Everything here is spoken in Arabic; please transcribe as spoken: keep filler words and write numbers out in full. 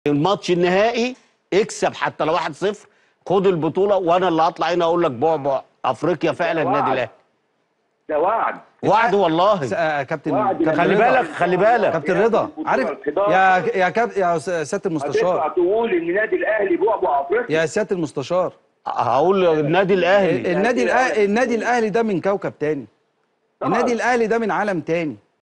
الماتش النهائي اكسب حتى لو واحد صفر، خد البطوله وانا اللي هطلع هنا اقول لك بعبع افريقيا فعلا النادي الاهلي. ده وعد وعد والله. يا كابتن وعد كابتن خلي رضا. بالك خلي بالك كابتن رضا عارف يا يا كابتن يا سياده المستشار، هتطلع تقول ان النادي الاهلي بعبع افريقيا؟ يا سياده المستشار هقول النادي الاهلي النادي الاهلي النادي الاهلي ده من كوكب تاني. طبعاً. النادي الاهلي ده من عالم تاني.